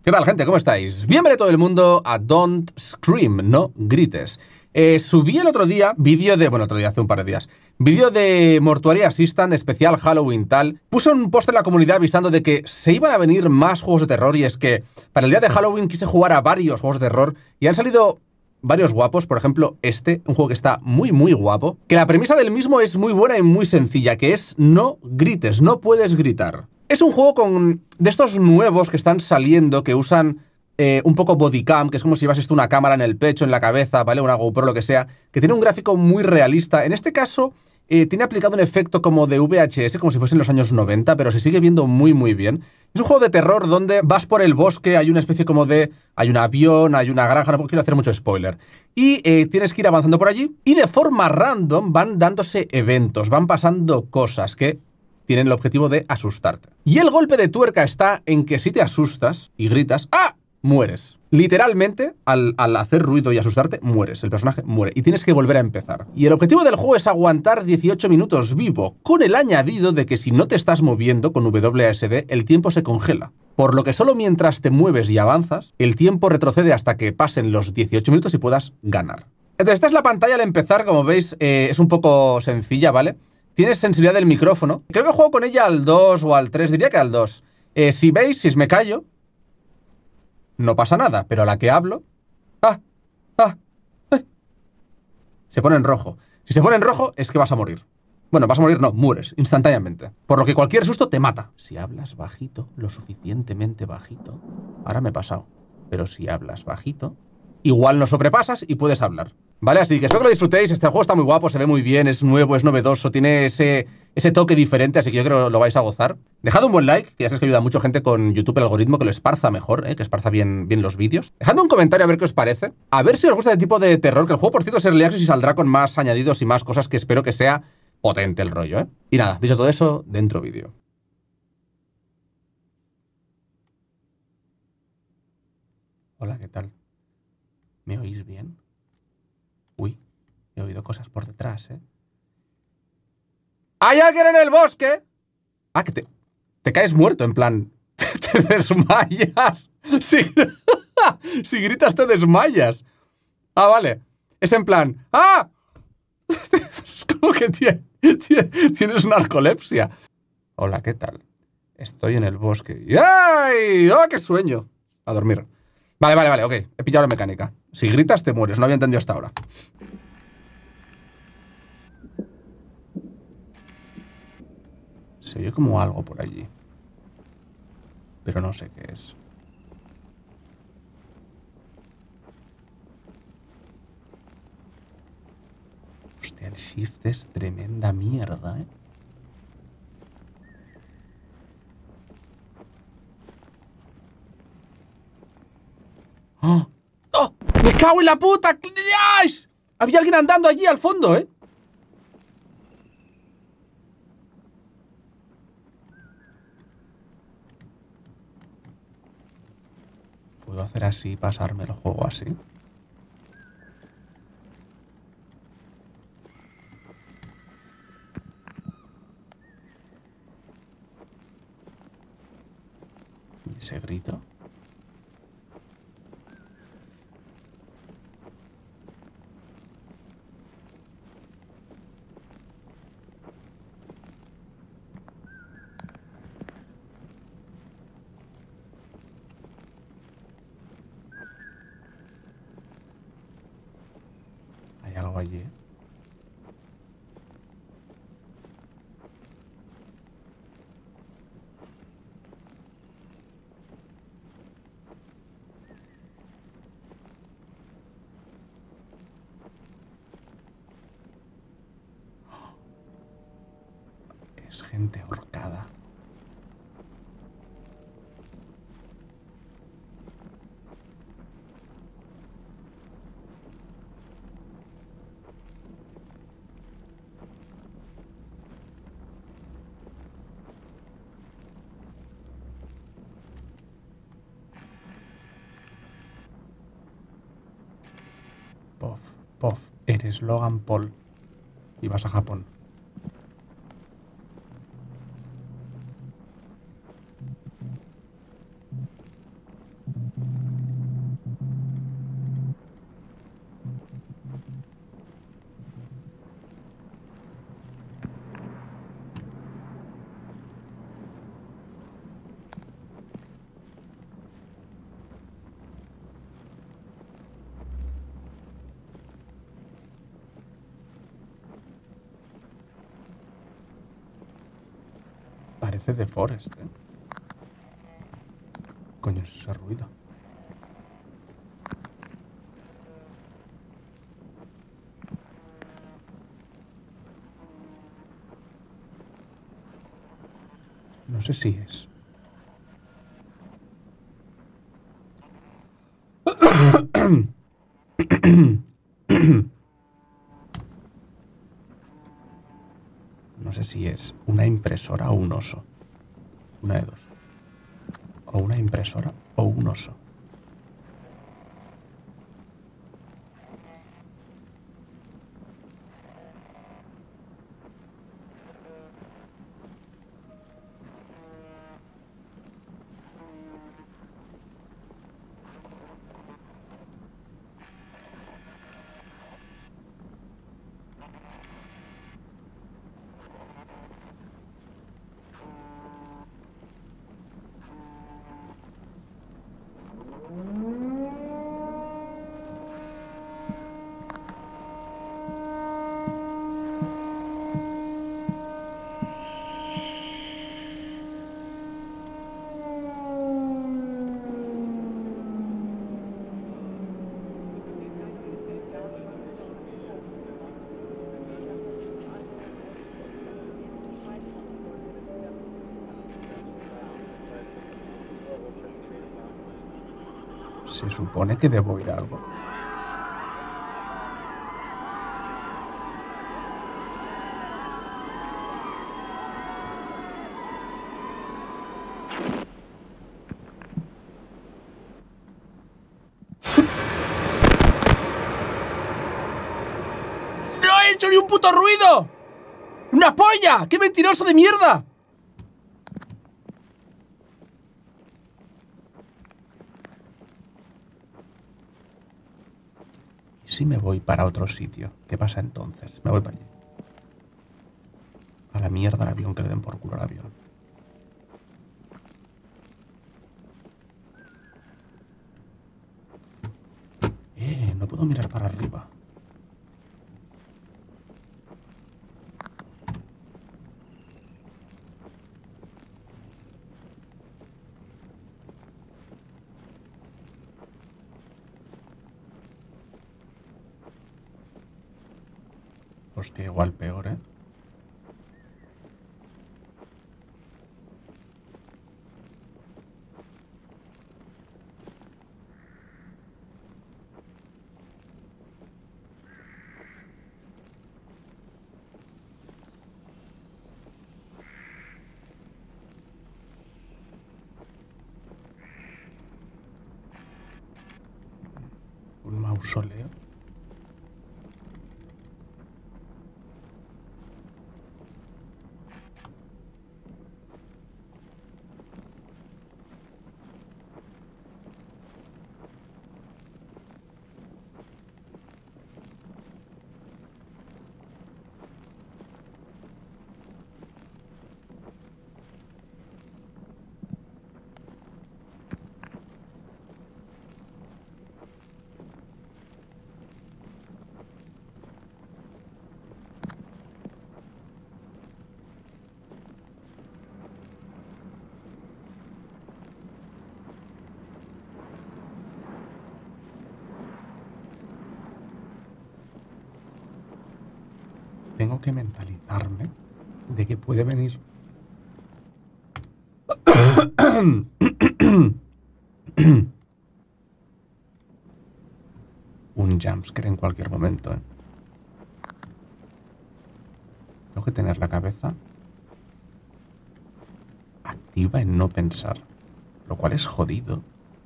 ¿Qué tal, gente? ¿Cómo estáis? Bienvenido todo el mundo a Don't Scream, no grites. Subí el otro día vídeo de... Bueno, otro día, hace un par de días. Vídeo de Mortuary Assistant especial Halloween tal. Puse un post en la comunidad avisando de que se iban a venir más juegos de terror y es que para el día de Halloween quise jugar a varios juegos de terror y han salido varios guapos. Por ejemplo, un juego que está muy guapo. Que la premisa del mismo es muy buena y muy sencilla, que es no grites, no puedes gritar. Es un juego de estos nuevos que están saliendo, que usan un poco bodycam, que es como si llevases tú una cámara en el pecho, en la cabeza, ¿vale? Una GoPro, lo que sea, que tiene un gráfico muy realista. En este caso, tiene aplicado un efecto como de VHS, como si fuese en los años 90, pero se sigue viendo muy bien. Es un juego de terror donde vas por el bosque, hay una especie como de... Hay un avión, hay una granja, no quiero hacer mucho spoiler. Y tienes que ir avanzando por allí, y de forma random van dándose eventos, van pasando cosas que tienen el objetivo de asustarte. Y el golpe de tuerca está en que si te asustas y gritas ¡ah!, mueres. Literalmente, al hacer ruido y asustarte, mueres. El personaje muere. Y tienes que volver a empezar. Y el objetivo del juego es aguantar 18 minutos vivo, con el añadido de que si no te estás moviendo con WASD, el tiempo se congela. Por lo que solo mientras te mueves y avanzas, el tiempo retrocede hasta que pasen los 18 minutos y puedas ganar. Entonces, esta es la pantalla al empezar. Como veis, es un poco sencilla, ¿vale? Tienes sensibilidad del micrófono. Creo que juego con ella al 2 o al 3, diría que al 2. Si veis, si me callo, no pasa nada, pero a la que hablo... Se pone en rojo. Si se pone en rojo, es que vas a morir. Bueno, vas a morir, no, mueres, instantáneamente. Por lo que cualquier susto te mata. Si hablas bajito, lo suficientemente bajito... Ahora me he pasado. Pero si hablas bajito, igual no sobrepasas y puedes hablar. ¿Vale? Así que espero que lo disfrutéis. Este juego está muy guapo, se ve muy bien, es nuevo, es novedoso, tiene ese toque diferente, así que yo creo que lo vais a gozar. Dejad un buen like, que ya sabéis que ayuda a mucha gente con YouTube, el algoritmo, que lo esparza mejor, que esparza bien los vídeos. Dejadme un comentario a ver qué os parece. A ver si os gusta este tipo de terror, que el juego, por cierto, es Early Access y saldrá con más añadidos y más cosas, que espero que sea potente el rollo, ¿eh? Y nada, dicho todo eso, dentro vídeo. Hola, ¿qué tal? ¿Me oís bien? Uy, he oído cosas por detrás, ¿eh? ¡Hay alguien en el bosque! Ah, que te caes muerto, en plan... Te desmayas. Si gritas, te desmayas. Ah, vale. Es en plan... ¡ah! Es como que tienes narcolepsia. Hola, ¿qué tal? Estoy en el bosque. ¡Ay! ¡Oh, qué sueño! A dormir. Vale, ok. He pillado la mecánica. Si gritas, te mueres. No había entendido hasta ahora. Se oye como algo por allí. Pero no sé qué es. Hostia, el shift es tremenda mierda, ¿eh? ¡Oh! ¡Oh! ¡Me cago en la puta! ¡Ay! Había alguien andando allí al fondo, ¿eh? ¿Puedo hacer así, pasarme el juego así? ¿Y ese grito? Hay algo allí, ¿eh? Es gente ahorcada. Pof, eres Logan Paul y vas a Japón. Parece de Forest, ¿eh? Coño, es ese ruido. No sé si es. No sé si es una impresora o un oso. Una de dos. O una impresora o un oso. Se supone que debo oír algo. ¡No he hecho ni un puto ruido! ¡Una polla! ¡Qué mentiroso de mierda! ¿Y si me voy para otro sitio? ¿Qué pasa entonces? Me voy para allí. A la mierda el avión, que le den por culo al avión. No puedo mirar para arriba. Hostia, igual peor, ¿eh? Un mausoleo. Tengo que mentalizarme de que puede venir. Un jumpscare en cualquier momento, ¿eh? Tengo que tener la cabeza activa en no pensar. Lo cual es jodido.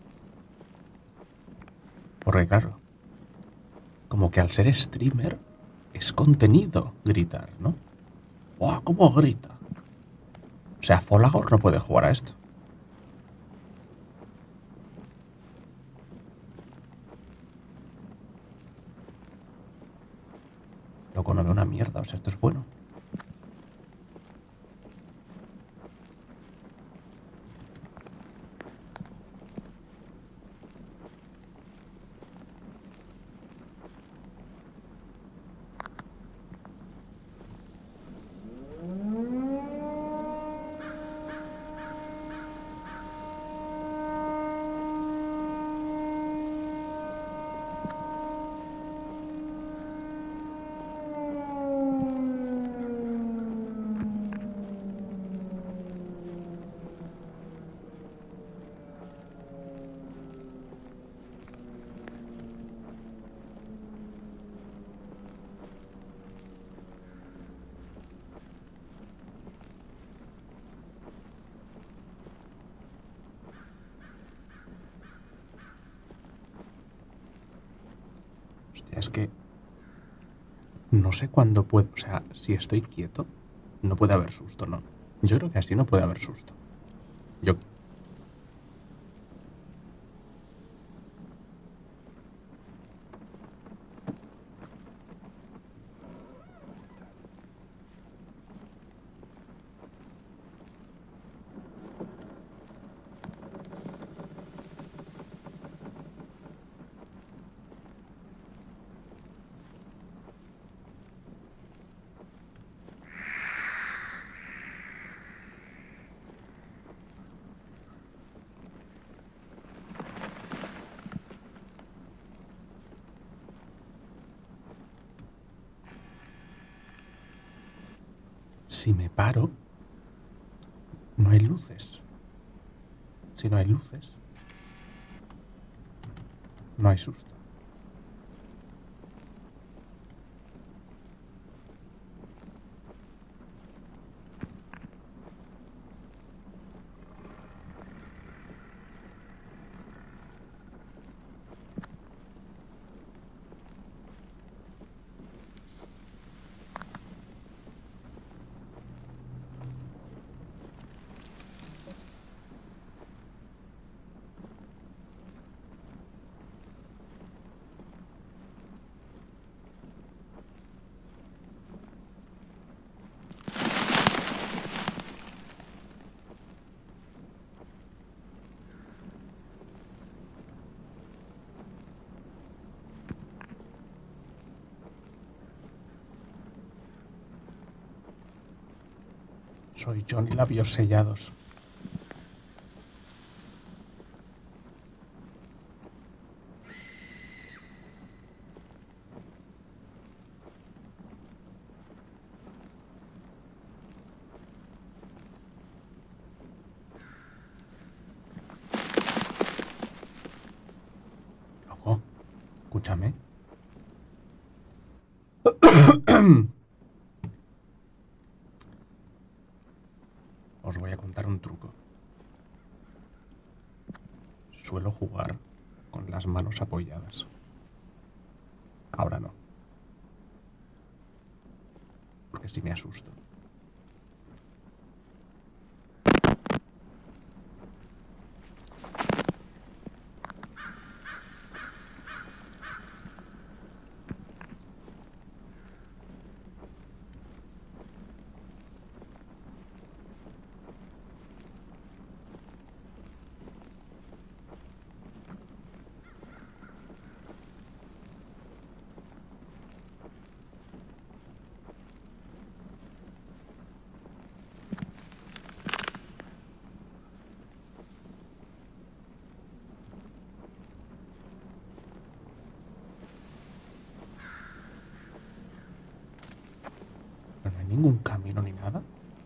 Porque claro, como que al ser streamer es contenido gritar, ¿no? ¡Wow! ¿Cómo grita? O sea, Folagor no puede jugar a esto. Loco, no veo una mierda. O sea, esto es bueno. Es que no sé cuándo puedo... O sea, si estoy quieto, no puede haber susto, ¿no? Yo creo que así no puede haber susto. Yo... Si me paro, no hay luces. Si no hay luces, no hay susto. Soy Johnny Labios Sellados. Loco, escúchame. Os voy a contar un truco. Suelo jugar con las manos apoyadas. Ahora no. Porque si me asusto. Pero no hay ningún camino ni nada.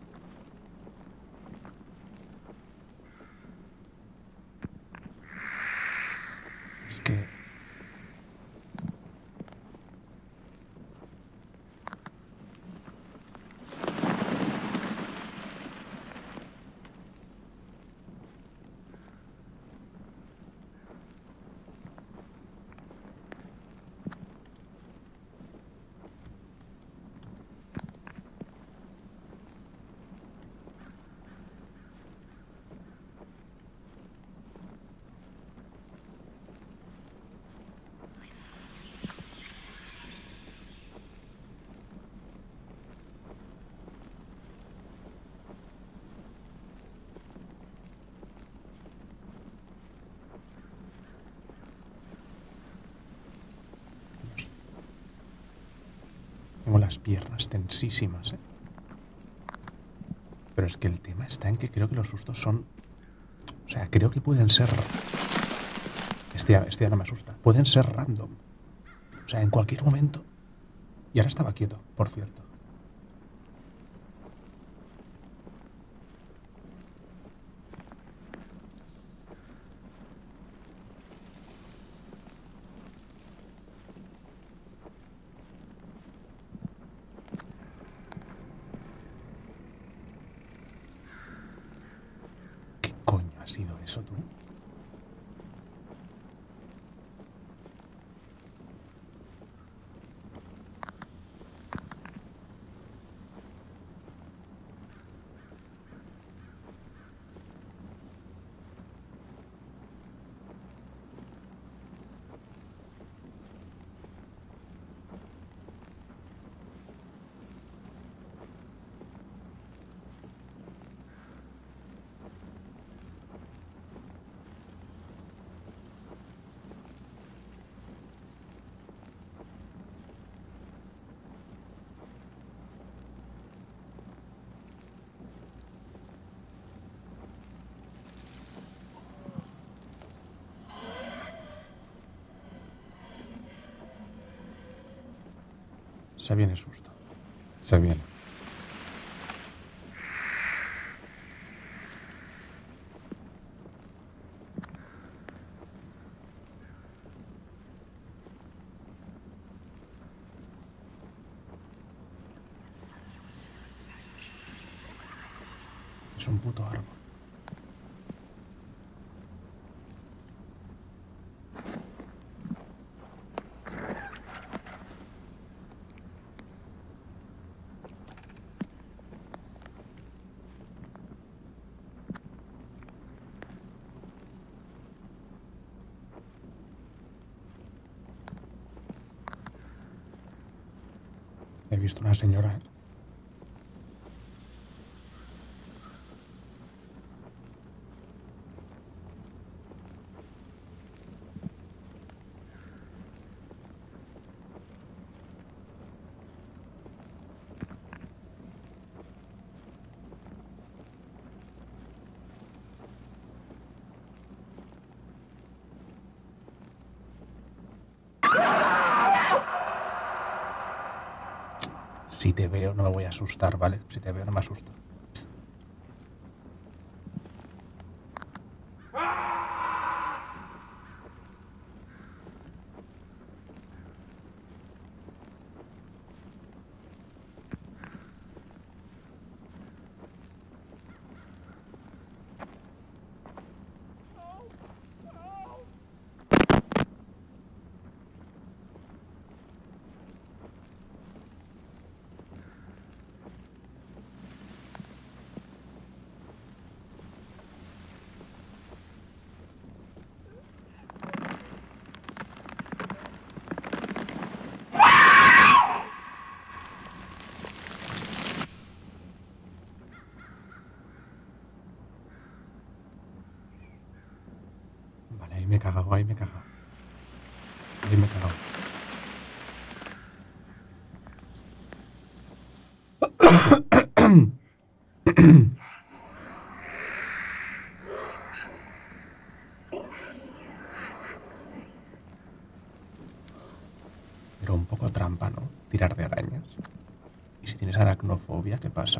Es que... Tengo las piernas tensísimas, ¿eh? Pero es que el tema está en que creo que los sustos son... O sea, creo que pueden ser... Este ya no me asusta. Pueden ser random. O sea, en cualquier momento. Y ahora estaba quieto, por cierto. ¿Qué coño ha sido eso, tú? Se viene susto. Se viene. Es un puto árbol. He visto una señora. Si te veo no me voy a asustar, ¿vale? Si te veo no me asusto. Psst. Vale, ahí me he cagado, ahí me he cagado. Ahí me he cagado. Pero un poco trampa, ¿no? Tirar de arañas. ¿Y si tienes aracnofobia, qué pasa?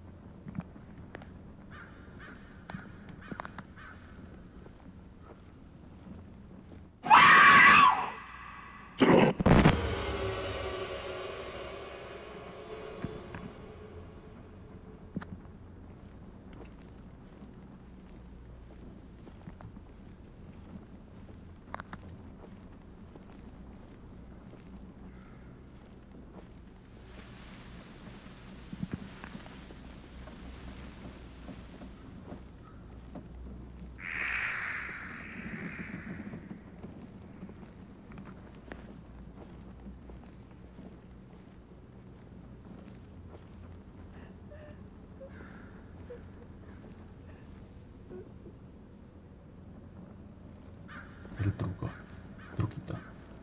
El truco. Truquito.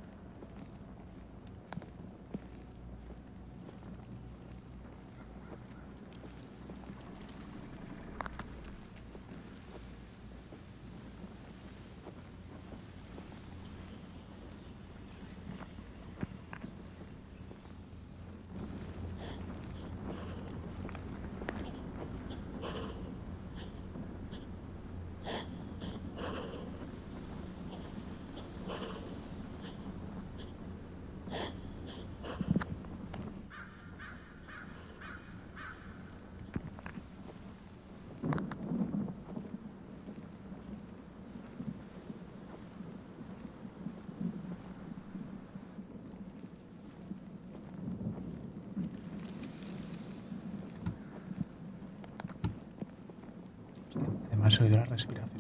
Además he oído la respiración.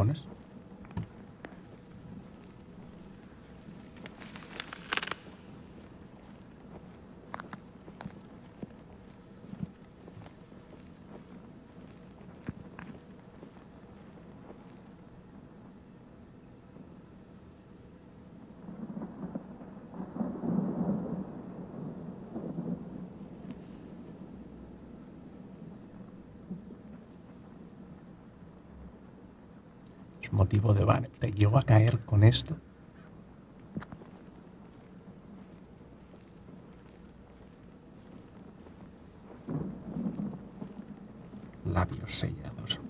cojones? Es motivo de vale. ¿Te llego a caer con esto? Labios sellados.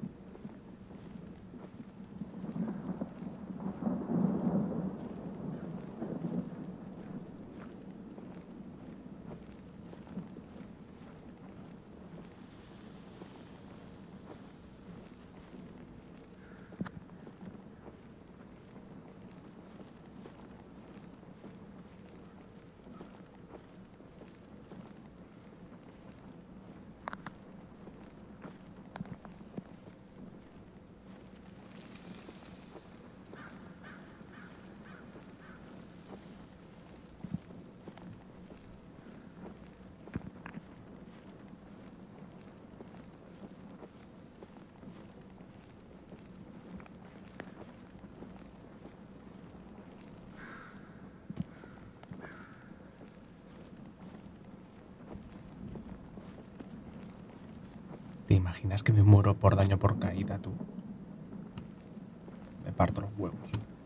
¿Te imaginas que me muero por daño por caída, tú? Me parto los huevos.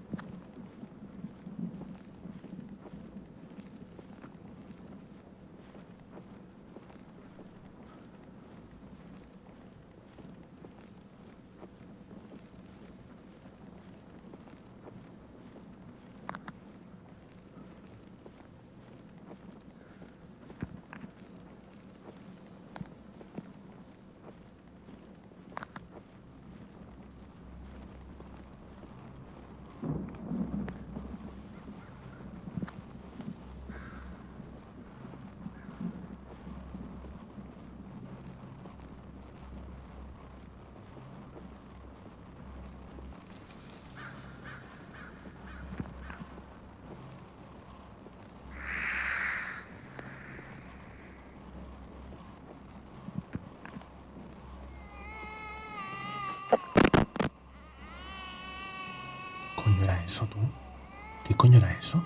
¿Qué coño era eso, tú? ¿Qué coño era eso?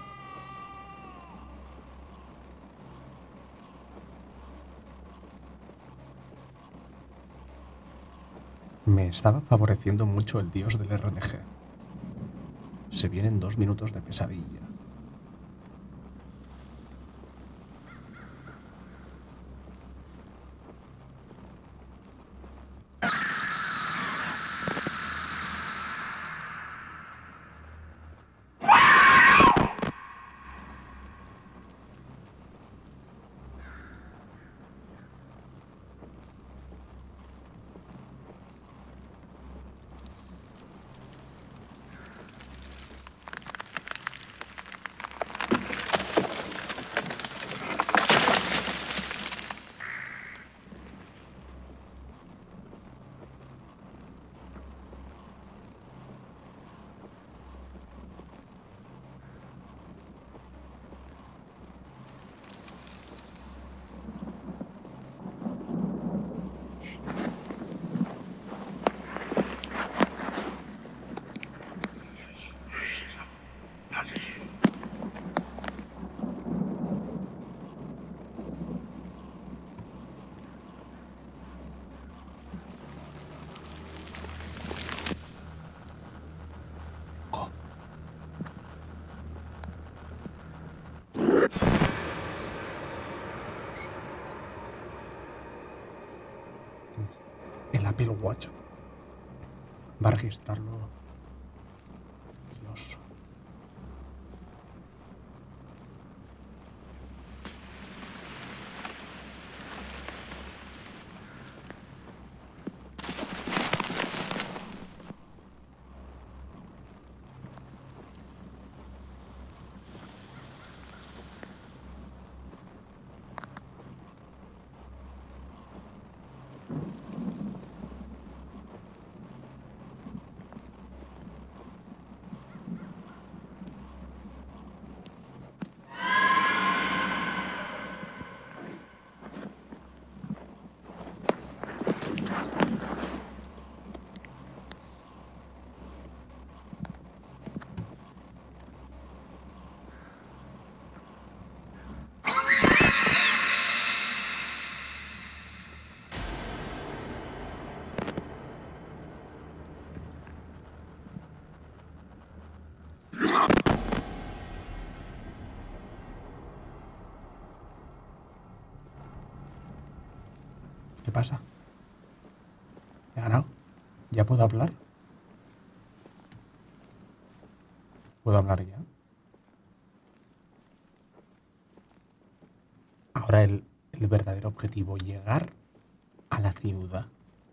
Me estaba favoreciendo mucho el dios del RNG. Se vienen 2 minutos de pesadilla. El Apple Watch va a registrarlo. Dios. ¿Qué pasa? ¿He ganado? ¿Ya puedo hablar? ¿Puedo hablar ya? Ahora el verdadero objetivo, llegar a la ciudad.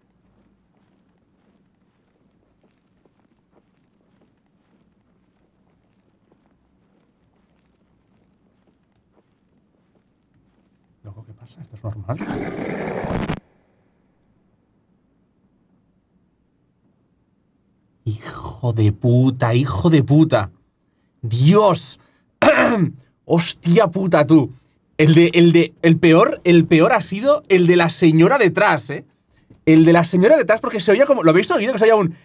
Luego, ¿qué pasa? ¿Esto es normal? Hijo de puta, hijo de puta. Dios. Hostia puta, tú. El peor ha sido el de la señora detrás, ¿eh? El de la señora detrás, porque se oía como... ¿Lo habéis oído? Que se oía un...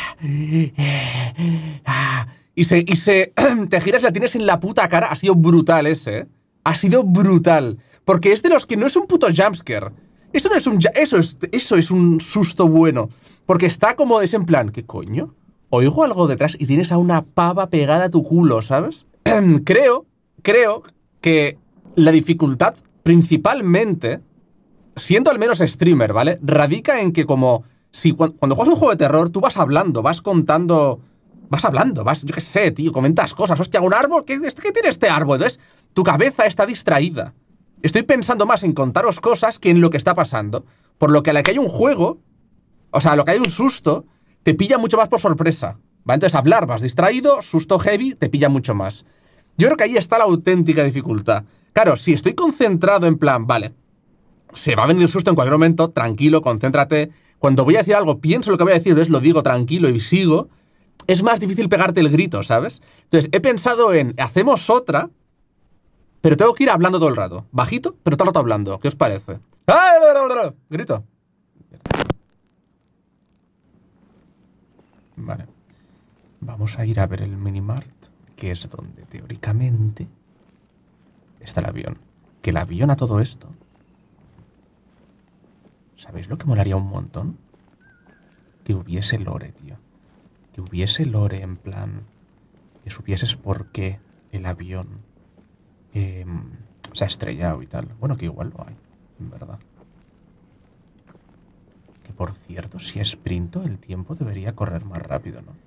Y te giras y la tienes en la puta cara. Ha sido brutal ese, ¿eh? Ha sido brutal. Porque es de los que no es un puto jumpscare. Eso no es un... Eso es un susto bueno. Porque está como... Es en plan... ¿Qué coño? Oigo algo detrás y tienes a una pava pegada a tu culo, ¿sabes? Creo que la dificultad principalmente, siendo al menos streamer, ¿vale? Radica en que como... Si cuando juegas un juego de terror, tú vas hablando, vas contando... Vas hablando, yo qué sé, tío, comentas cosas. Hostia, un árbol, ¿qué tiene este árbol? Entonces, tu cabeza está distraída. Estoy pensando más en contaros cosas que en lo que está pasando. Por lo que a la que hay un juego, o sea, a lo que hay un susto, te pilla mucho más por sorpresa. ¿Vale? Entonces, hablar vas distraído, susto heavy, te pilla mucho más. Yo creo que ahí está la auténtica dificultad. Claro, si estoy concentrado en plan, vale, se va a venir el susto en cualquier momento, tranquilo, concéntrate. Cuando voy a decir algo, pienso lo que voy a decir, entonces lo digo tranquilo y sigo. Es más difícil pegarte el grito, ¿sabes? Entonces, he pensado en, hacemos otra, pero tengo que ir hablando todo el rato. Bajito, pero todo el rato hablando. ¿Qué os parece? ¡Ah! Grito. Vale. Vamos a ir a ver el minimart, que es donde teóricamente está el avión. Que el avión a todo esto... ¿Sabéis lo que molaría un montón? Que hubiese lore, tío. Que hubiese lore en plan... Que supieses por qué el avión se ha estrellado y tal. Bueno, que igual lo hay, en verdad. Que por cierto, si sprinto, el tiempo debería correr más rápido, ¿no?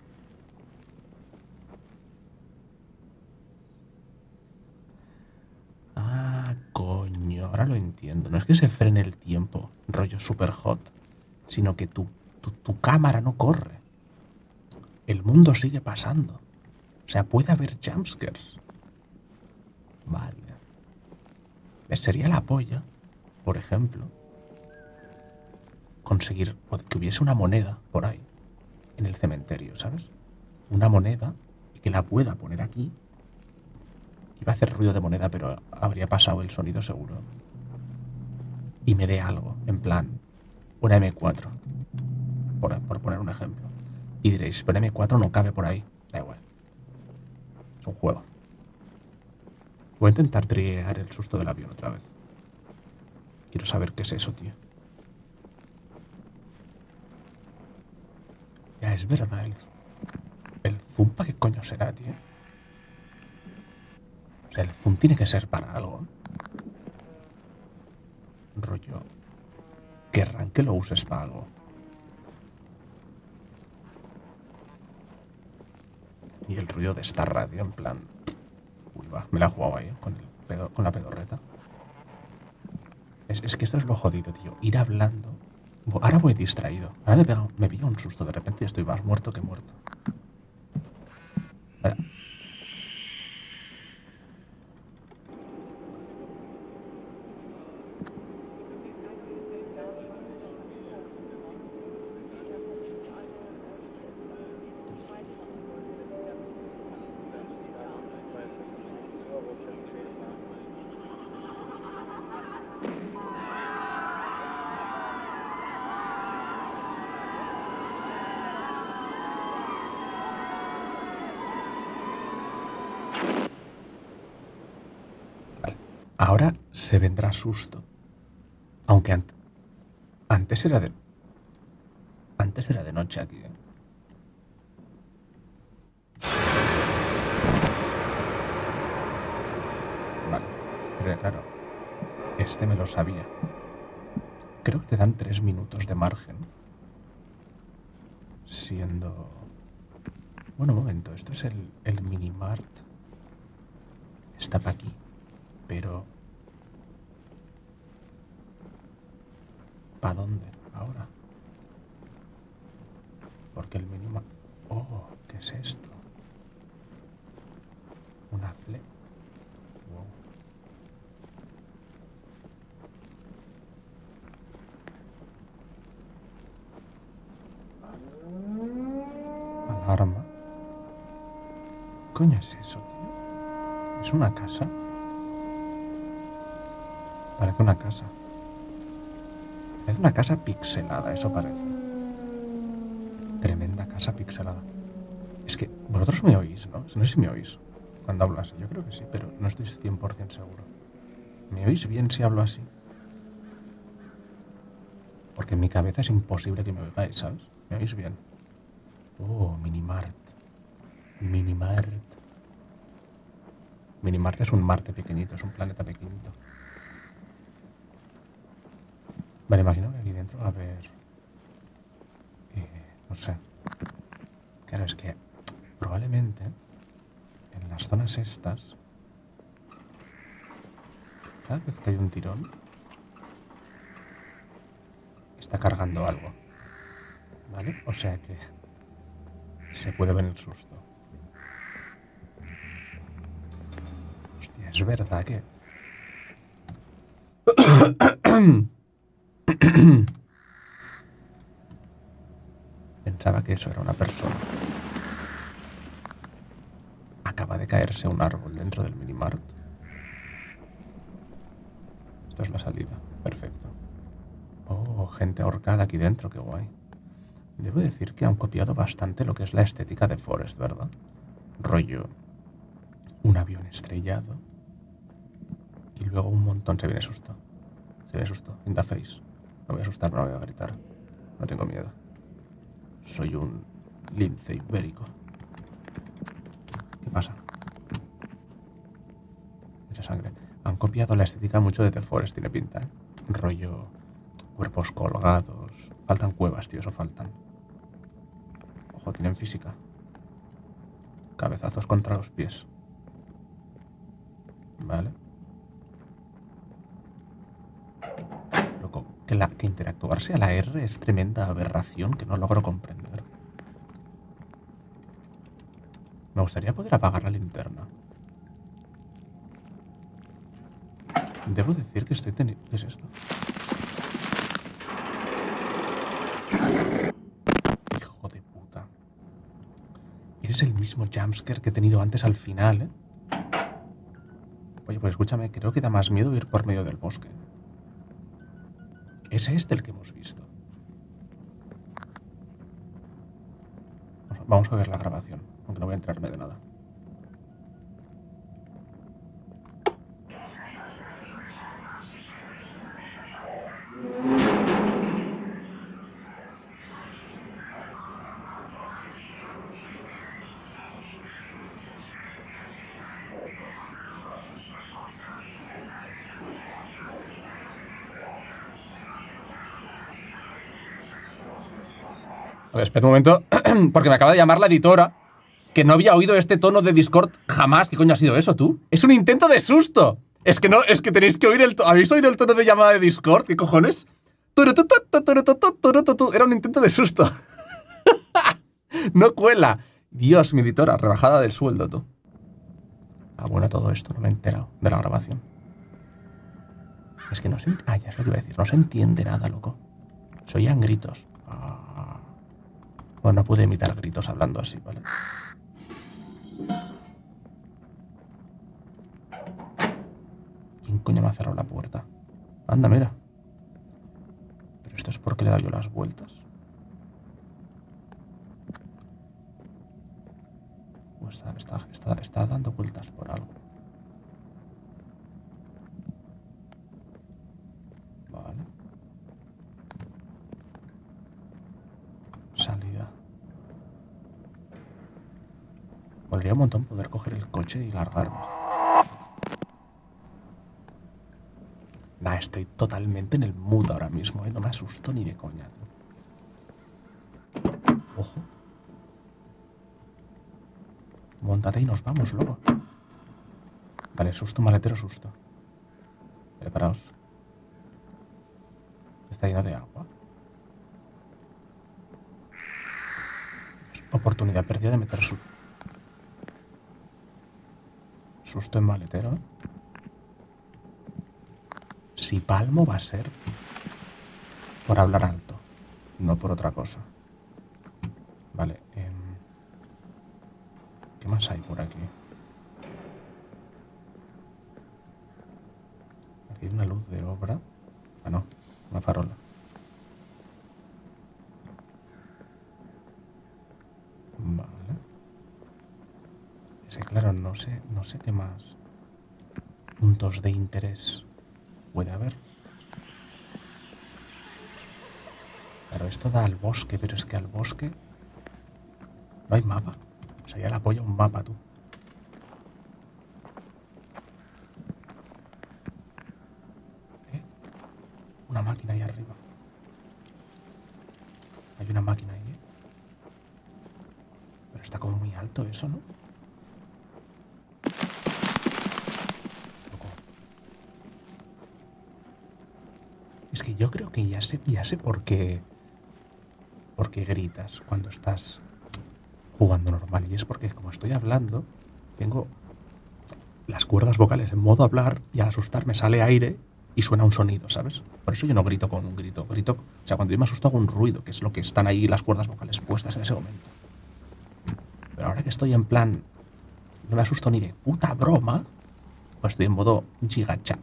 Ah, coño, ahora lo entiendo. No es que se frene el tiempo, rollo super hot, sino que tu cámara no corre. El mundo sigue pasando. O sea, puede haber jumpscares. Vale. Sería la polla, por ejemplo, conseguir que hubiese una moneda por ahí, en el cementerio, ¿sabes? Una moneda y que la pueda poner aquí. Iba a hacer ruido de moneda, pero habría pasado el sonido seguro. Y me dé algo, en plan, una M4, por poner un ejemplo. Y diréis, pero M4 no cabe por ahí. Da igual. Es un juego. Voy a intentar triear el susto del avión otra vez. Quiero saber qué es eso, tío. Ya, es verdad, el zoom, ¿para qué coño será, tío? O sea, el zoom tiene que ser para algo. Rollo. Querrán que lo uses para algo. Y el ruido de esta radio, en plan... Uy, va, me la he jugado ahí, con la pedorreta. Es que esto es lo jodido, tío. Ir hablando. Ahora voy distraído. Ahora me pilla un susto de repente y estoy más muerto que muerto. Espera. Ahora se vendrá susto. Aunque antes era de... Antes era de noche aquí, ¿eh? Vale. Pero claro, este me lo sabía. Creo que te dan 3 minutos de margen. Siendo... Bueno, un momento, esto es el Minimart. Está para aquí. Pero... ¿para dónde ahora? Porque el Minimart... Oh, ¿qué es esto? Una fle... Wow. Alarma. ¿Qué coño es eso, tío? ¿Es una casa? Parece una casa. Es una casa pixelada, eso parece. Tremenda casa pixelada. Es que vosotros me oís, ¿no? No sé si me oís cuando hablo así. Yo creo que sí, pero no estoy 100% seguro. ¿Me oís bien si hablo así? Porque en mi cabeza es imposible que me oigáis, ¿sabes? ¿Me oís bien? Oh, Minimart. Minimart. Minimart es un Marte pequeñito, es un planeta pequeñito. Vale, imagino que aquí dentro va a haber... no sé. Claro, es que probablemente en las zonas estas, cada vez que hay un tirón, está cargando algo. ¿Vale? O sea que se puede venir susto. Hostia, es verdad que... Pensaba que eso era una persona. Acaba de caerse un árbol dentro del Minimart. Esto es la salida. Perfecto. Oh, gente ahorcada aquí dentro, qué guay. Debo decir que han copiado bastante lo que es la estética de Forest, ¿verdad? Rollo, un avión estrellado y luego un montón. Se viene susto. Se viene susto. In the face. No voy a asustar, no voy a gritar. No tengo miedo. Soy un lince ibérico. ¿Qué pasa? Mucha sangre. Han copiado la estética mucho de The Forest, tiene pinta, ¿eh? Rollo, cuerpos colgados. Faltan cuevas, tío, eso faltan. Ojo, tienen física. Cabezazos contra los pies. Vale. Loco, que interactuarse a la R es tremenda aberración que no logro comprender. Me gustaría poder apagar la linterna. Debo decir que estoy teniendo... ¿Qué es esto? Hijo de puta. Eres el mismo jumpscare que he tenido antes al final, ¿eh? Oye, pues escúchame, creo que da más miedo ir por medio del bosque. Es este el que hemos visto. Vamos a ver la grabación, aunque no voy a enterarme de nada. A ver, espera un momento, porque me acaba de llamar la editora, que no había oído este tono de Discord jamás. ¿Qué coño ha sido eso, tú? ¡Es un intento de susto! Es que no, es que tenéis que oír el tono. ¿Habéis oído el tono de llamada de Discord? ¿Qué cojones? Era un intento de susto. No cuela. Dios, mi editora, rebajada del sueldo, tú. Ah, bueno, todo esto no me he enterado de la grabación. Es que no se... Ah, ya es lo que iba a decir. No se entiende nada, loco. Se oían gritos. Bueno, no pude imitar gritos hablando así, ¿vale? ¿Quién coño me ha cerrado la puerta? Anda, mira. ¿Pero esto es porque le he dado yo las vueltas? ¿O está dando vueltas por algo? Vale. Salida. Podría un montón poder coger el coche y largarme. Estoy totalmente en el mood ahora mismo, ¿eh? No me asusto ni de coña. Ojo. Móntate y nos vamos, luego. Vale, susto, maletero, susto. Preparaos. Está lleno de agua. Oportunidad perdida de meter susto en maletero. Si palmo va a ser por hablar alto, no por otra cosa. Vale. ¿Qué más hay por aquí? Aquí hay una luz de obra. Ah, no. Una farola. Vale. Es que claro, no sé qué más puntos de interés puede haber. Claro, esto da al bosque, pero es que al bosque no hay mapa. O sea, ya le apoya un mapa, tú. Una máquina ahí arriba. Hay una máquina ahí, ¿eh? Pero está como muy alto eso, ¿no? Loco. Es que yo creo que ya sé por qué gritas cuando estás jugando normal. Y es porque como estoy hablando, tengo las cuerdas vocales en modo hablar y al asustarme sale aire y suena un sonido, ¿sabes? Por eso yo no grito con un grito. O sea, cuando yo me asusto hago un ruido, que es lo que están ahí las cuerdas vocales puestas en ese momento. Pero ahora que estoy en plan, no me asusto ni de puta broma, pues estoy en modo gigachat.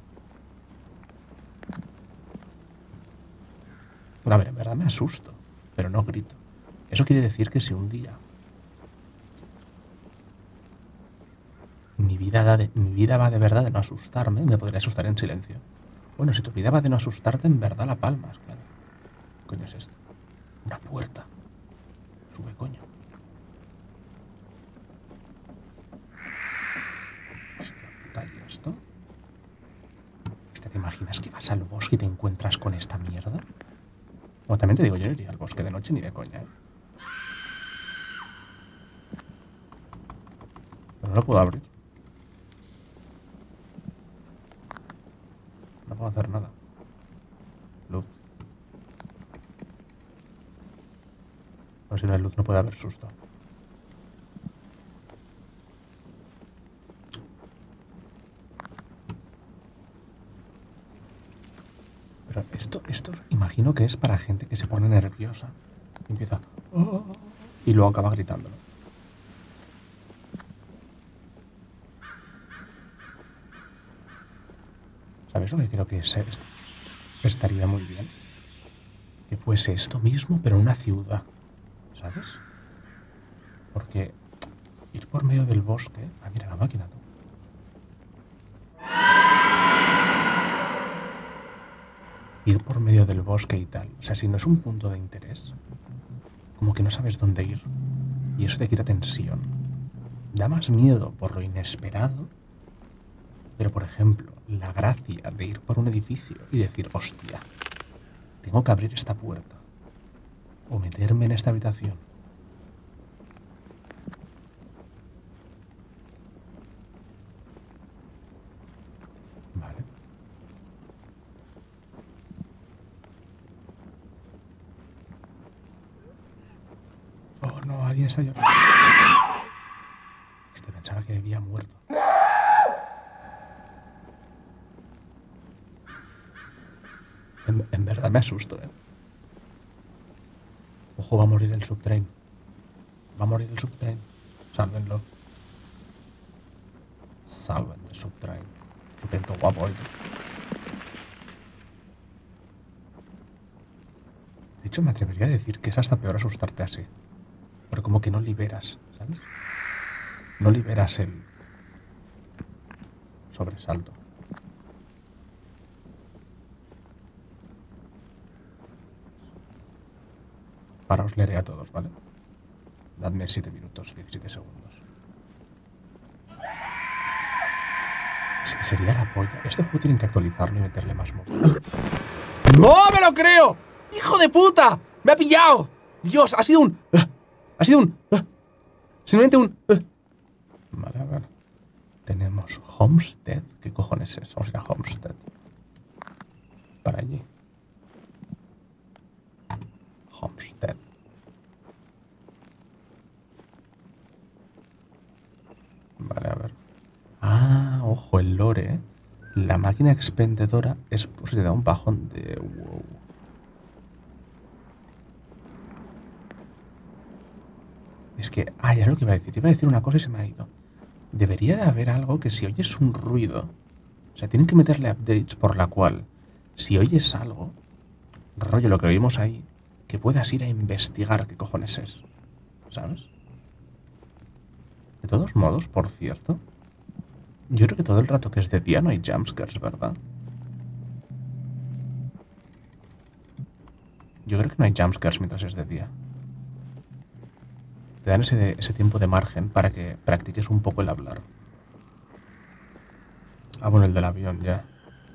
Bueno, a ver, en verdad me asusto, pero no grito. Eso quiere decir que si un día mi vida va de verdad de no asustarme, me podría asustar en silencio. Bueno, si tu vida va de no asustarte, en verdad la palmas, claro. ¿Qué coño es esto? Una puerta. Sube, coño. Hostia puta, ¿y esto? Hostia, ¿te imaginas que vas al bosque y te encuentras con esta mierda? Bueno, también te digo, yo no iría al bosque de noche ni de coña, ¿eh? Pero no lo puedo abrir. No puedo hacer nada. Luz. Bueno, si no hay luz no puede haber susto. Pero esto imagino que es para gente que se pone nerviosa. Y empieza... "Oh", y luego acaba gritándolo. ¿Sabes lo que creo que es esto? Estaría muy bien? Que fuese esto mismo, pero en una ciudad. ¿Sabes? Porque ir por medio del bosque... Ah, mira la máquina, tú. Ir por medio del bosque y tal. O sea, si no es un punto de interés, como que no sabes dónde ir. Y eso te quita tensión. Da más miedo por lo inesperado. Pero, por ejemplo, la gracia de ir por un edificio y decir, hostia, tengo que abrir esta puerta. O meterme en esta habitación. Vale. Oh, no, alguien está llorando. Este pensaba que había muerto. En verdad me asusto, ¿eh? Ojo, va a morir el subtrain. Va a morir el subtrain. Sálvenlo. Salven el subtrain. Subtrain todo guapo hoy. De hecho, me atrevería a decir que es hasta peor asustarte así. Pero como que no liberas, ¿sabes? No liberas el sobresalto. Para os leeré a todos, ¿vale? Dadme 7 minutos, 17 segundos. Es que sería la polla. Este juego tienen que actualizarlo y meterle más mods. ¡No me lo creo! ¡Hijo de puta! ¡Me ha pillado! Dios, ha sido un... Ha sido un... Simplemente un... Vale, a ver. Tenemos Homestead. ¿Qué cojones es? Vamos a ir a Homestead. Para allí. Homestead. Vale, a ver. Ah, ojo, el lore, ¿eh? La máquina expendedora es por si te da un bajón de... Wow. Es que... Ah, ya es lo que iba a decir. Iba a decir una cosa y se me ha ido. Debería de haber algo que si oyes un ruido... O sea, tienen que meterle updates por la cual... Si oyes algo... Rollo lo que oímos ahí... Que puedas ir a investigar qué cojones es. ¿Sabes? De todos modos, por cierto... Yo creo que todo el rato que es de día no hay jumpscares, ¿verdad? Yo creo que no hay jumpscares mientras es de día. Te dan ese tiempo de margen para que practiques un poco el hablar. Ah, bueno, el del avión, ya.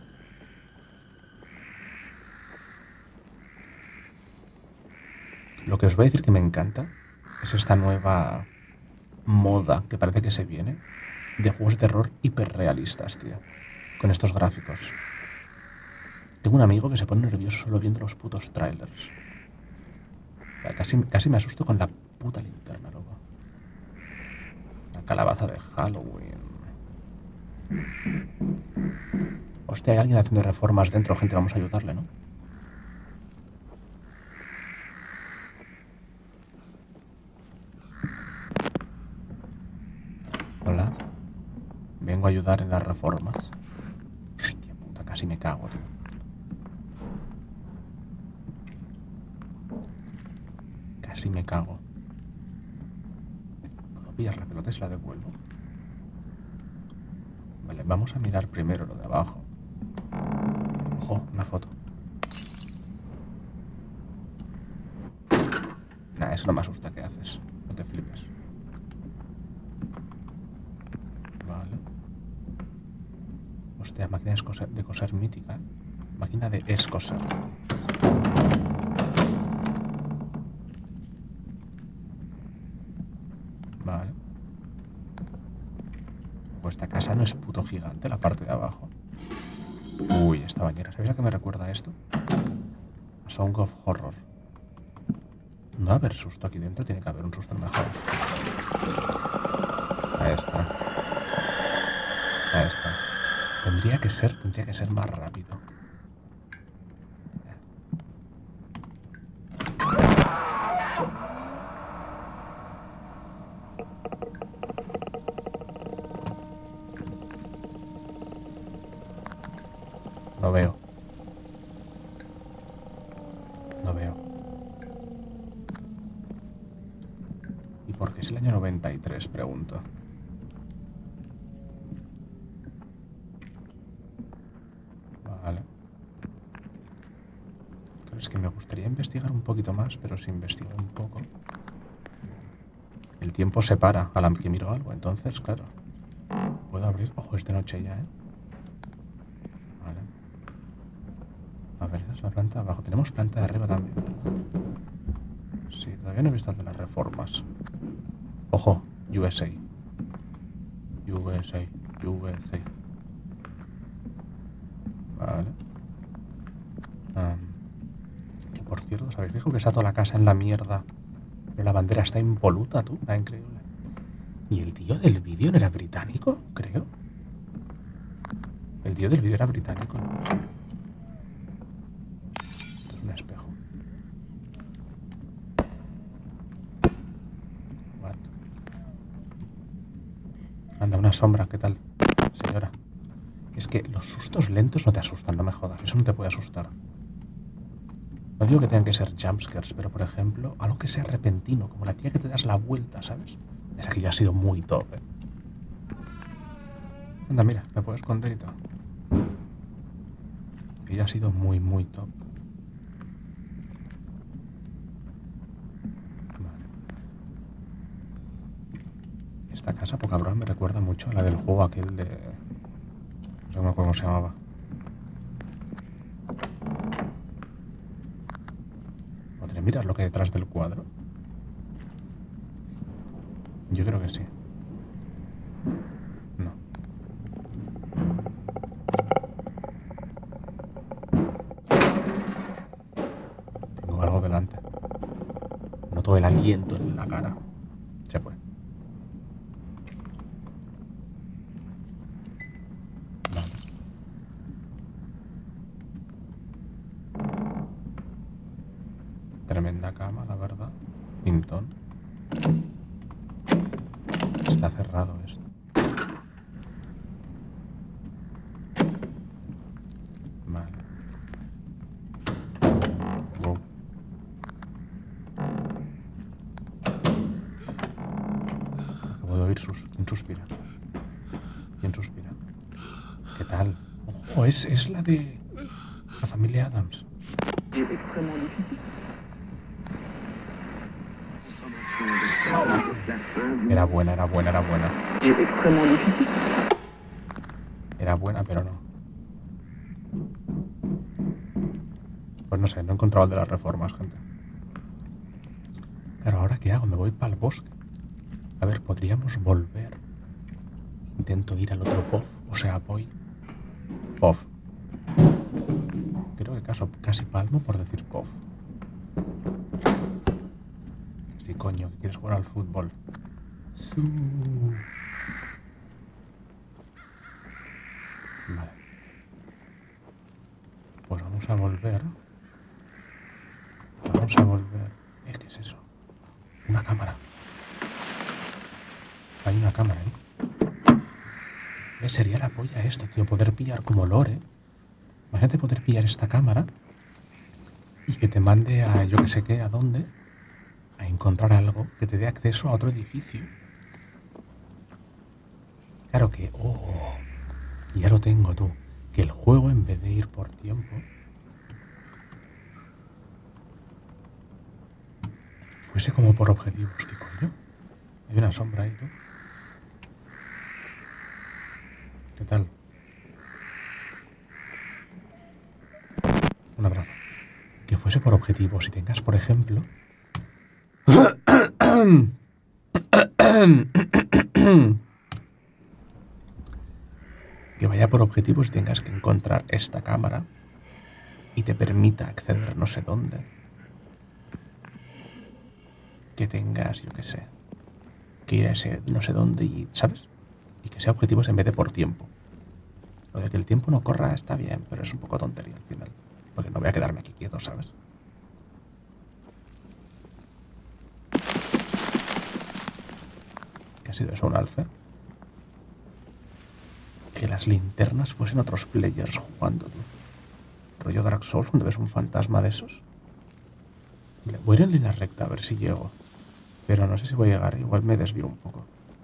Lo que os voy a decir que me encanta es esta nueva moda que parece que se viene de juegos de terror hiperrealistas, tío. Con estos gráficos. Tengo un amigo que se pone nervioso solo viendo los putos trailers. Casi me asusto con la puta linterna, loco. La calabaza de Halloween. Hostia, hay alguien haciendo reformas dentro, gente, vamos a ayudarle, ¿no? Hola. Vengo a ayudar en las reformas. Hostia puta, casi me cago, tío. Casi me cago. ¿Puedo pillar la pelota y se la devuelvo? Vale, vamos a mirar primero lo de abajo. Ojo, una foto. Nah, eso no me asusta. ¿Qué haces? No te flipes. Vale. Hostia, máquina de coser mítica. Máquina de escoser. Vale. Pues esta casa no es puto gigante, la parte de abajo. Uy, esta bañera. ¿Sabéis a qué me recuerda esto? A Song of Horror. No va a haber susto aquí dentro, tiene que haber un susto, no me jodas. Ahí está. Ahí está. Tendría que ser más rápido. No veo. No veo. ¿Y por qué es el año 93? Pregunto. Vale. Pero es que me gustaría investigar un poquito más, pero si investigo un poco... El tiempo se para a la que miro algo, entonces, claro. Puedo abrir... Ojo, es de noche ya, ¿eh? Vale. A ver, esa es la planta de abajo. Tenemos planta de arriba también, ¿verdad? Sí, todavía no he visto el de las reformas. Ojo, USA. USA, USA. Vale. Que por cierto, ¿os habéis fijado que está toda la casa en la mierda? Pero la bandera está impoluta, tú. Está increíble. ¿Y el tío del vídeo no era británico? Creo. El tío del vídeo era británico, ¿no? Esto es un espejo. What? Anda, una sombra, ¿qué tal, señora? Es que los sustos lentos no te asustan, no me jodas. Eso no te puede asustar. No digo que tengan que ser jumpscares, pero por ejemplo, algo que sea repentino, como la tía que te das la vuelta, ¿sabes? Es que ya ha sido muy top, ¿eh? Anda, mira, me puedo esconder y todo. Que ya ha sido muy, muy top. Vale. Esta casa, poca broma, me recuerda mucho a la del juego aquel de... No me acuerdo cómo se llamaba. ¿Podré mirar lo que hay detrás del cuadro? Yo creo que sí. No. Tengo algo delante. Noto el aliento en la cara. Se fue. Vale. Tremenda cama, la verdad. Pintón. Está cerrado esto. Vale. Wow. Acabo de oír ¿Quién suspira? ¿Quién suspira? ¿Qué tal? Ojo, es la de la familia Adams. Era buena, era buena, era buena. Era buena, pero no. Pues no sé, no he encontrado el de las reformas, gente. Claro, ¿ahora qué hago? Me voy para el bosque. A ver, podríamos volver. Intento ir al otro POF, o sea, voy. POF. Creo que casi palmo por decir POF. Sí, coño, que quieres jugar al fútbol. Vale. Pues vamos a volver. Vamos a volver. ¿Qué es eso? Una cámara. Hay una cámara ahí. Sería la polla esto, tío. Poder pillar como lore. Imagínate poder pillar esta cámara y que te mande a yo que sé qué, a dónde, a encontrar algo que te dé acceso a otro edificio. Claro que... Oh, ya lo tengo, tú. Que el juego, en vez de ir por tiempo, fuese como por objetivos. ¿Qué coño? Hay una sombra ahí, tú. ¿Qué tal? Un abrazo. Que fuese por objetivos. Si tengas, por ejemplo... que vaya por objetivos y tengas que encontrar esta cámara y te permita acceder no sé dónde. Que tengas, yo qué sé, que ir a ese no sé dónde y, ¿sabes? Y que sea objetivos en vez de por tiempo. Lo de que el tiempo no corra está bien, pero es un poco tontería al final. Porque no voy a quedarme aquí quieto, ¿sabes? ¿Qué ha sido eso? ¿Un alce? Que las linternas fuesen otros players jugando, tío. Rollo Dark Souls cuando ves un fantasma de esos. Voy a ir en línea recta a ver si llego. Pero no sé si voy a llegar. Igual me desvío un poco.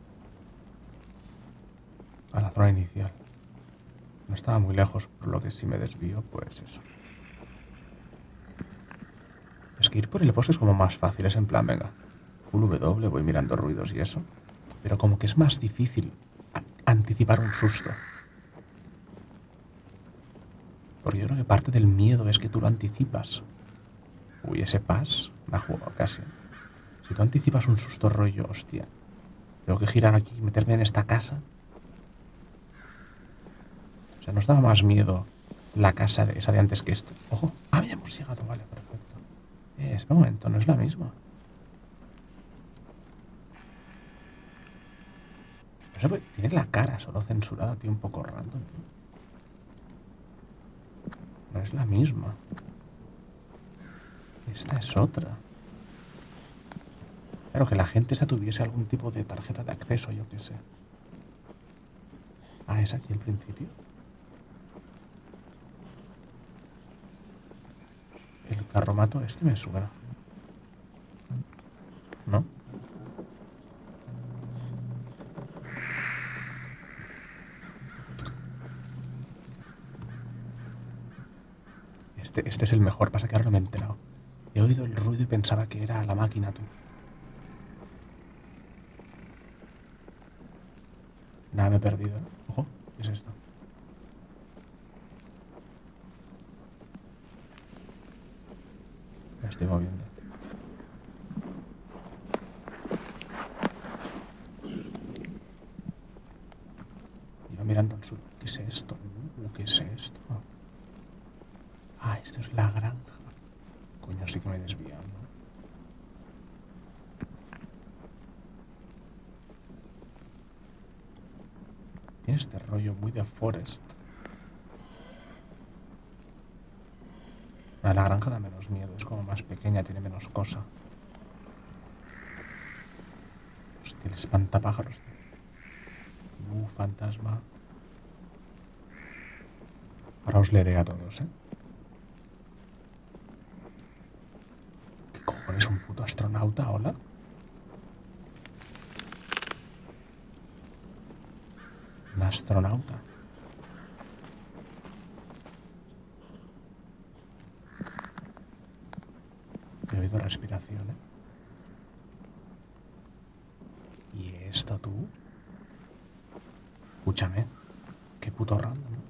A la zona inicial. No estaba muy lejos, por lo que si me desvío, pues eso. Es que ir por el bosque es como más fácil. Es en plan, venga, full W, voy mirando ruidos y eso. Pero como que es más difícil anticipar un susto. Porque yo creo que parte del miedo es que tú lo anticipas. Uy, ese pas me ha jugado casi. Si tú anticipas un susto rollo, hostia, tengo que girar aquí y meterme en esta casa. O sea, nos daba más miedo la casa de esa de antes que esto. Ojo, ya hemos llegado, vale, perfecto. Espera un momento, no es la misma. No sé, tiene la cara solo censurada, tío, un poco random. No es la misma. Esta es otra. Claro, que la gente esa tuviese algún tipo de tarjeta de acceso, yo qué sé. ¿Es aquí el principio? El carromato este me suena. ¿No? Este es el mejor, pasa que ahora no me he enterado. He oído el ruido y pensaba que era la máquina, tú. Nada, me he perdido. Ojo, ¿qué es esto? Me estoy moviendo. Iba mirando al sur. ¿Qué es esto? ¿Qué es esto? Ah, esto es la granja. Coño, sí que me he desviado, ¿no? Tiene este rollo muy de Forest. La granja da menos miedo, es como más pequeña, tiene menos cosa. Hostia, el espantapájaros. Fantasma. Ahora os leeré a todos, ¿eh? ¿Qué cojones? ¿Un puto astronauta? ¿Hola? Un astronauta. He oído respiración, ¿eh? ¿Y esto tú? Escúchame. Qué puto random, ¿no?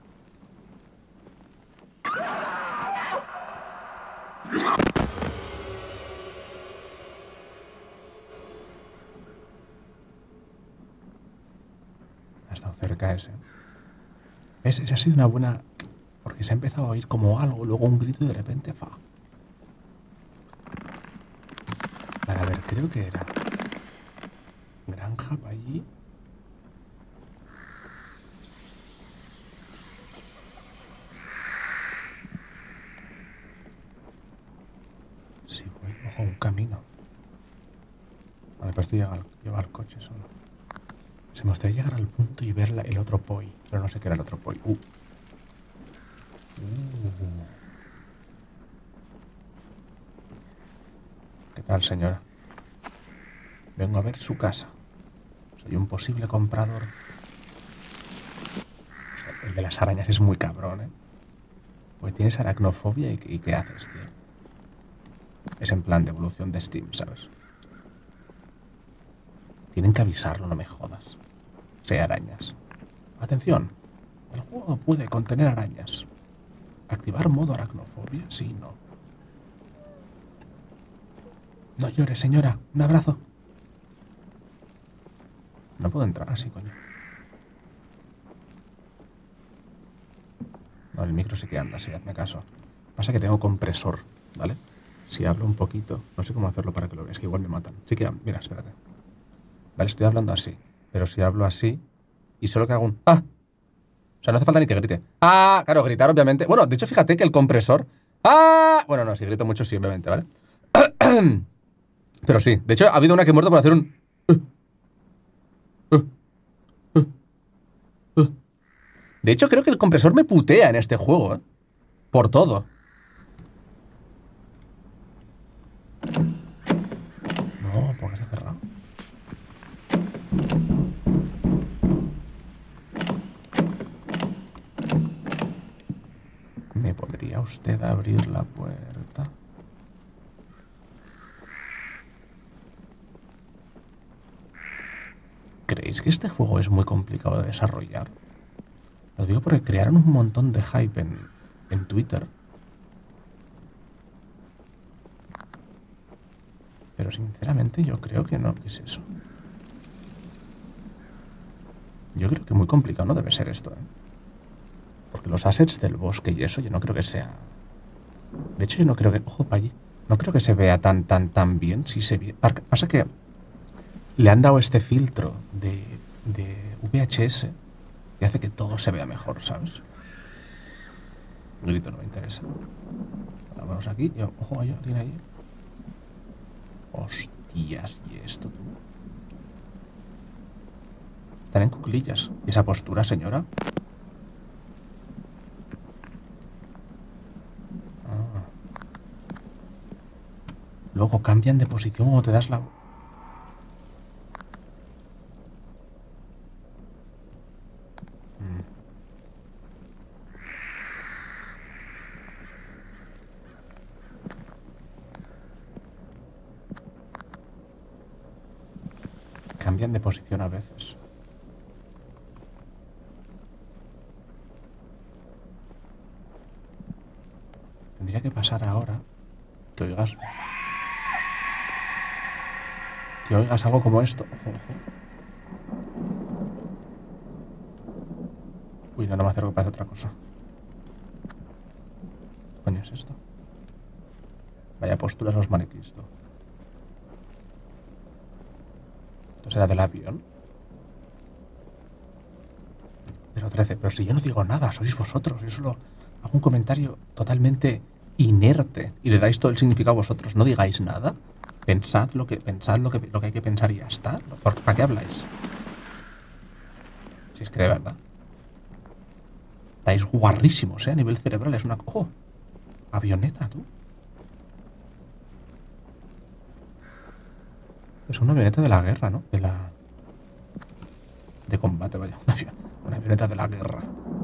Ha estado cerca ese. ¿Ves? Esa ha sido una buena... Porque se ha empezado a oír como algo, luego un grito y de repente fa. Vale, a ver, creo que era... Granja para allí. Sí, voy bajo un camino. Vale, pero esto lleva el coche solo. Se me gustaría llegar al punto y ver el otro poi. Pero no sé qué era el otro poi. ¿Qué tal, señora? Vengo a ver su casa. Soy un posible comprador. El de las arañas es muy cabrón, ¿eh? Pues tienes aracnofobia y ¿qué haces, tío? Es en plan de evolución de Steam, ¿sabes? Tienen que avisarlo, no me jodas. Sí, arañas. Atención, el juego puede contener arañas. ¿Activar modo aracnofobia? Sí, no. No llores, señora. Un abrazo. No puedo entrar así, coño. No, el micro sí que anda, sí, hazme caso. Pasa que tengo compresor, ¿vale? Si hablo un poquito, no sé cómo hacerlo para que lo veas, que igual me matan. Sí que, mira, espérate. Vale, estoy hablando así. Pero si hablo así y solo que hago un ¡ah! O sea, no hace falta ni que grite. ¡Ah! Claro, gritar, obviamente. Bueno, de hecho, fíjate que el compresor... ¡Ah! Bueno, no, si grito mucho, sí, obviamente, ¿vale? Pero sí. De hecho, ha habido una que he muerto por hacer un... De hecho, creo que el compresor me putea en este juego, ¿eh? Por todo. No, ¿por qué se ha cerrado? ¿Me podría usted abrir la puerta? ¿Creéis que este juego es muy complicado de desarrollar? Lo digo porque crearon un montón de hype en Twitter. Pero sinceramente yo creo que no. ¿Qué es eso? Yo creo que muy complicado no debe ser esto, ¿eh? Porque los assets del bosque y eso yo no creo que sea... De hecho yo no creo que... Ojo, para allí. No creo que se vea tan bien si se ve... Pasa que le han dado este filtro de VHS y hace que todo se vea mejor, ¿sabes? Un grito no me interesa. Vamos aquí. Ojo, hay alguien ahí. Hostias, ¿y esto, tú? Están en cuclillas. ¿Y esa postura, señora? Ah. Luego cambian de posición o te das la... Cambian de posición a veces. Tendría que pasar ahora Que oigas. Que oigas algo como esto. Ojo, ojo. Uy, no me acerco, parece otra cosa. ¿Qué coño es esto? Vaya posturas los maniquís, esto. ¿Esto será del avión? Pero 13, pero si yo no digo nada, sois vosotros. Yo solo hago un comentario totalmente inerte y le dais todo el significado a vosotros. No digáis nada. Pensad lo que hay que pensar y ya está. ¿Para qué habláis? Si es que de verdad. Estáis guarrísimos, a nivel cerebral. Es una... ¡Oh! Avioneta, tú. Es una avioneta de la guerra, ¿no? De combate, vaya. Una avioneta de la guerra.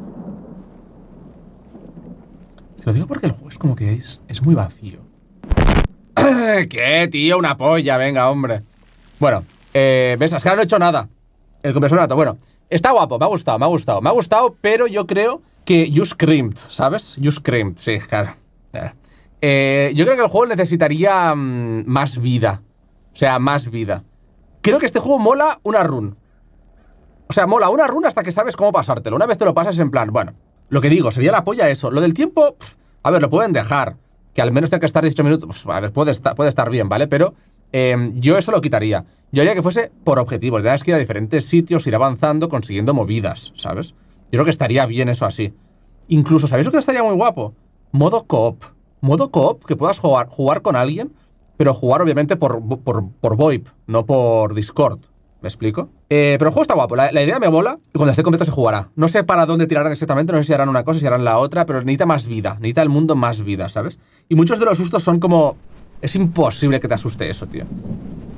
Se lo digo porque el juego es como que es muy vacío. ¿Qué, tío? Una polla, venga, hombre. Bueno, ves, es que no he hecho nad el compresor de datos. Bueno, está guapo, me ha gustado, me ha gustado. Me ha gustado, pero yo creo que you screamed, ¿sabes? You screamed, sí, claro. Yo creo que el juego necesitaría más vida. O sea, más vida. Creo que este juego mola una run. O sea, mola una run hasta que sabes cómo pasártelo. Una vez te lo pasas en plan, bueno, lo que digo, sería la polla eso. Lo del tiempo, a ver, lo pueden dejar. Que al menos tenga que estar 18 minutos. Pues, a ver, puede estar bien, ¿vale? Pero yo eso lo quitaría. Yo haría que fuese por objetivos. Tienes que ir a diferentes sitios, ir avanzando, consiguiendo movidas, ¿sabes? Yo creo que estaría bien eso así. Incluso, ¿sabéis lo que estaría muy guapo? Modo co-op. Modo co-op, que puedas jugar con alguien, pero jugar obviamente por VoIP, no por Discord. ¿Me explico? Pero el juego está guapo, la idea me mola y cuando esté completo se jugará. No sé para dónde tirarán exactamente, no sé si harán una cosa, si harán la otra, pero necesita más vida, necesita el mundo más vida, ¿sabes? Y muchos de los sustos son como... Es imposible que te asuste eso, tío.